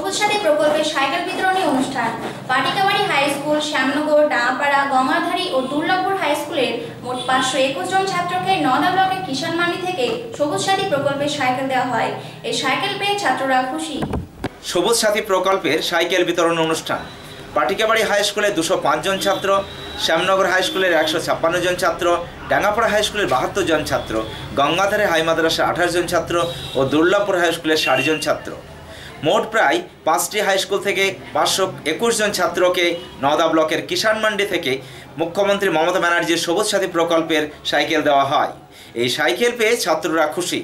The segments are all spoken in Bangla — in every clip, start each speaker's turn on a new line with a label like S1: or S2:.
S1: সবুজ সাথী প্রকল্পের সাইকেল বিতরণী অনুষ্ঠান পাটিকাবাড়ি হাই স্কুল, শ্যামনগর, ডাঙাপাড়া, গঙ্গাধারী ও দুর্লভপুর হাই স্কুলের মোট 521 জন ছাত্রকে নওদা ব্লকের কিষাণ মান্ডি থেকে সবুজ সাথী প্রকল্পের সাইকেল দেওয়া হয়। এই সাইকেল পেয়ে ছাত্ররা খুশি।
S2: সবুজ সাথী প্রকল্পের সাইকেল বিতরণ অনুষ্ঠান পাটিকাবাড়ি হাই স্কুলে 205 জন ছাত্র, শ্যামনগর হাই স্কুলের 156 জন ছাত্র, ডাঙ্গাপাড়া হাই স্কুলের 72 জন ছাত্র, গঙ্গাধারে হাই মাদ্রাসা 28 জন ছাত্র ও দুর্লভপুর হাই স্কুলের 60 জন ছাত্র, মোট প্রায় 5টি হাই স্কুল থেকে 521 জন ছাত্রকে নওদা ব্লকের কিষাণ মান্ডি থেকে মুখ্যমন্ত্রী মমতা ব্যানার্জির সবুজ সাথী প্রকল্পের সাইকেল দেওয়া হয়। এই সাইকেল পেয়ে ছাত্ররা খুশি।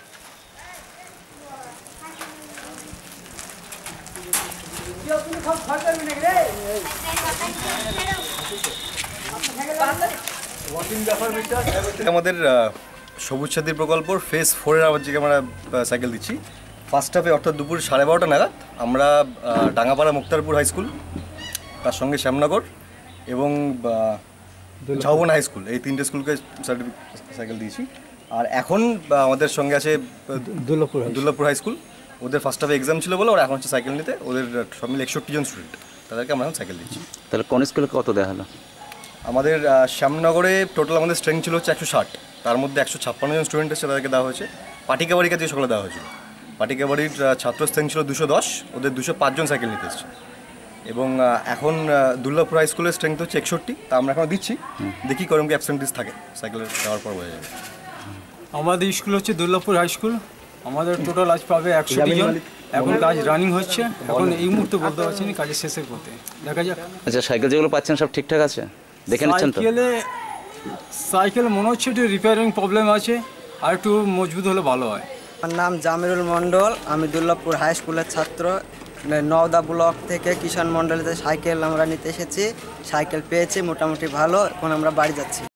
S3: আমাদের সবুজ সাথী প্রকল্প ফেজ 4-এর আজকে আমরা সাইকেল দিচ্ছি। ফার্স্ট হাফে অর্থাৎ দুপুর 12:30 নাগাদ আমরা ডাঙ্গাপাড়া মুক্তারপুর হাই স্কুল, তার সঙ্গে শ্যামনগর এবং ঝাউবন হাই স্কুল, এই 3টে স্কুলকে সাইকেল দিয়েছি। আর এখন আমাদের সঙ্গে আছে দুর্লভপুর হাই স্কুল। ওদের ফার্স্ট হাফে এক্সাম ছিল বলে ওরা এখন হচ্ছে সাইকেল নিতে। ওদের সব মিলে 61 জন স্টুডেন্ট, তাদেরকে আমরা এখন সাইকেল দিচ্ছি।
S4: তাহলে কোন স্কুলে কত দেওয়া হলো?
S3: আমাদের শ্যামনগরে টোটাল আমাদের স্ট্রেংথ ছিল হচ্ছে 160, তার মধ্যে 156 জন স্টুডেন্ট এসে তাদেরকে দেওয়া হয়েছে। পাটিকাবাড়ির কাছে সকলে দেওয়া হয়েছিল। পাটিকাবাড়ির ছাত্র স্ট্রেংথ ছিল 210, ওদের 205 জন সাইকেল নিতে এসেছে। এবং এখন দুর্লভপুর হাই স্কুলের স্ট্রেংথ হচ্ছে 61, তা আমরা এখন দিচ্ছি। দেখি করম কি অ্যাবসেন্টিস থাকে, সাইকেল দেওয়ার পর বোঝা যাবে।
S5: আমাদের স্কুল হচ্ছে দুর্লভপুর হাই স্কুল। আমাদের টোটাল আজ পাবে 100 জন। এখন কাজ রানিং হচ্ছে, এখন এই মুহূর্তে বলতে পারছি না, কাজের শেষের পথে, দেখা যাক।
S4: আচ্ছা, সাইকেল যেগুলো পাচ্ছেন সব ঠিকঠাক আছে? দেখে নিচ্ছেন তো?
S5: সাইকেল মনে হচ্ছে একটু রিপেয়ারিং প্রবলেম আছে, আর একটু মজবুত হলে ভালো হয়।
S6: আমার নাম জামিরুল মণ্ডল, আমি দুর্লভপুর হাই স্কুলের ছাত্র। নওদা ব্লক থেকে কিষাণ মণ্ডলীতে সাইকেল আমরা নিতে এসেছি। সাইকেল পেয়েছি মোটামুটি ভালো, এখন আমরা বাড়ি যাচ্ছি।